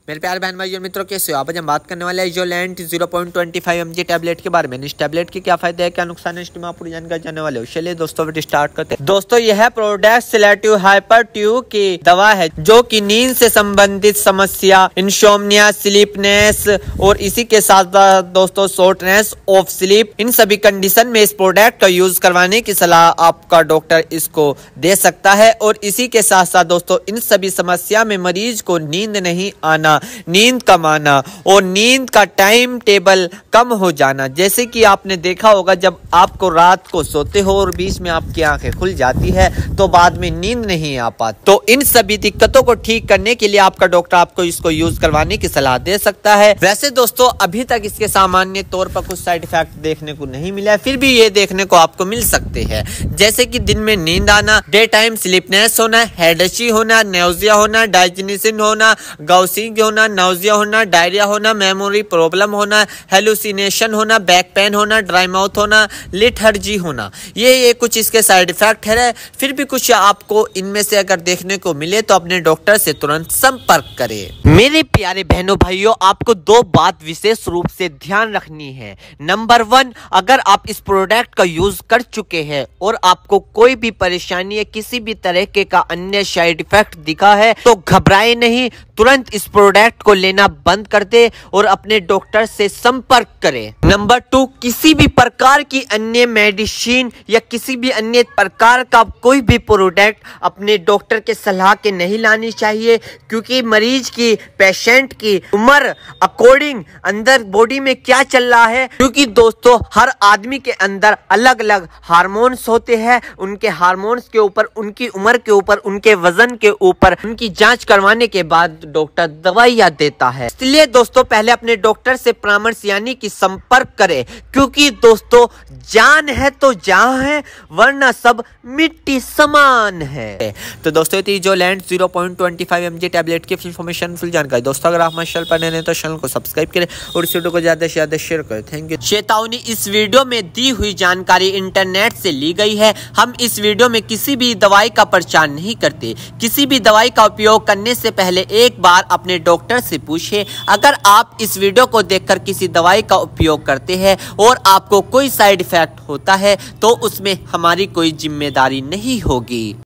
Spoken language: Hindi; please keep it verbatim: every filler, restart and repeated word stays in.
मेरे प्यारे बहन भाई और मित्रों, कैसे हो आप? आज हम बात करने वाले हैं Izolent zero point two five M G tablet के बारे में। इस टैबलेट के क्या फायदे हैं, क्या नुकसान है, इसकी आप पूरी जानकारी जानने वाले हो। चलिए दोस्तों वीडियो स्टार्ट करते हैं। दोस्तों यह प्रोडक्ट सिलेक्टिव हाइपरट्यूब की दवा है जो कि नींद से संबंधित समस्या, इंसोम्निया, स्लीपनेस और इसी के साथ दोस्तों शॉर्टनेस ऑफ स्लीप, इन सभी कंडीशन में इस प्रोडक्ट का यूज करवाने की सलाह आपका डॉक्टर इसको दे सकता है। और इसी के साथ साथ दोस्तों इन सभी समस्या में मरीज को नींद नहीं आना, नींद कम आना और नींद का टाइम टेबल कम हो जाना। जैसे कि आपने देखा होगा जब आपको रात को सोते हो और बीच में आपकी आंखें खुल जाती है तो बाद में नींद नहीं आ पाती। तो इन सभी दिक्कतों को ठीक करने के लिए आपका डॉक्टर आपको इसको यूज करवाने की सलाह दे सकता है। वैसे दोस्तों अभी तक इसके सामान्य तौर पर कुछ साइड इफेक्ट देखने को नहीं मिला है, फिर भी ये देखने को आपको मिल सकते हैं। जैसे कि दिन में नींद आना, डे टाइम स्लीपनेस होना, हेडेची होना, नेउजिया होना, डाइजेशन होना, गाउसिंग होना, नाउजिया होना, डायरिया होना, मेमोरी प्रॉब्लम होना, हेलुसिनेशन होना, बैक पेन होना, ड्राई माउथ होना, लिथर्जी होना, ये ये कुछ इसके साइड इफेक्ट है। फिर भी कुछ आपको इनमें से अगर देखने को मिले तो अपने डॉक्टर से तुरंत संपर्क करें। मेरे प्यारे बहनों भाइयों, आपको दो बात विशेष रूप से ध्यान रखनी है। नंबर वन, अगर आप इस प्रोडक्ट का यूज कर चुके हैं और आपको कोई भी परेशानी या किसी भी तरह के का अन्य साइड इफेक्ट दिखा है तो घबराए नहीं, तुरंत इस प्रोडक्ट को लेना बंद कर दे और अपने डॉक्टर से संपर्क करें। नंबर टू, किसी भी प्रकार की अन्य मेडिसिन या किसी भी अन्य प्रकार का कोई भी प्रोडक्ट अपने डॉक्टर के सलाह के नहीं लानी चाहिए, क्योंकि मरीज की, पेशेंट की उम्र अकॉर्डिंग अंदर बॉडी में क्या चल रहा है, क्योंकि दोस्तों हर आदमी के अंदर अलग अलग हार्मोन्स होते हैं। उनके हार्मोन्स के ऊपर, उनकी उम्र के ऊपर, उनके वजन के ऊपर उनकी जांच करवाने के बाद डॉक्टर दवाइयां देता है। इसलिए दोस्तों पहले अपने डॉक्टर से परामर्श यानी कि संपर्क करें, क्योंकि दोस्तों जान है तो जहां है, वरना सब मिट्टी समान है। तो दोस्तों Izolent zero point two five M G tablet की इन्फॉर्मेशन, फुल जानकारी। दोस्तों अगर आप हमारे चैनल पर नए हैं तो चैनल को सब्सक्राइब करें और इस वीडियो को ज्यादा से ज्यादा शेयर करें। Thank you. चेतावनी, इस वीडियो में दी हुई जानकारी इंटरनेट से ली गई है। हम इस वीडियो में किसी भी दवाई का प्रचार नहीं करते। किसी भी दवाई का उपयोग करने से पहले एक बार अपने डॉक्टर से पूछें। अगर आप इस वीडियो को देखकर किसी दवाई का उपयोग करते हैं और आपको कोई साइड इफेक्ट होता है तो उसमें हमारी कोई जिम्मेदारी नहीं होगी।